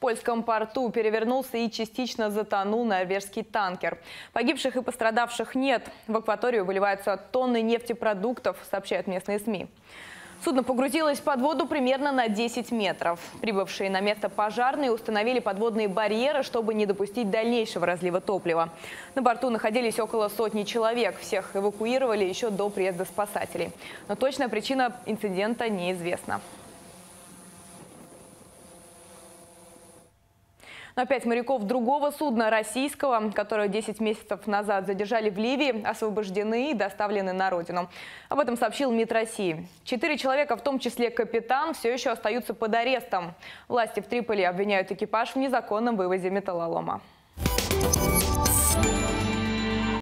польском порту перевернулся и частично затонул норвежский танкер. Погибших и пострадавших нет. В акваторию выливаются тонны нефтепродуктов, сообщают местные СМИ. Судно погрузилось под воду примерно на 10 метров. Прибывшие на место пожарные установили подводные барьеры, чтобы не допустить дальнейшего разлива топлива. На борту находились около сотни человек. Всех эвакуировали еще до приезда спасателей. Но точная причина инцидента неизвестна. Но 5 моряков другого судна, российского, которое 10 месяцев назад задержали в Ливии, освобождены и доставлены на родину. Об этом сообщил МИД России. 4 человека, в том числе капитан, все еще остаются под арестом. Власти в Триполи обвиняют экипаж в незаконном вывозе металлолома.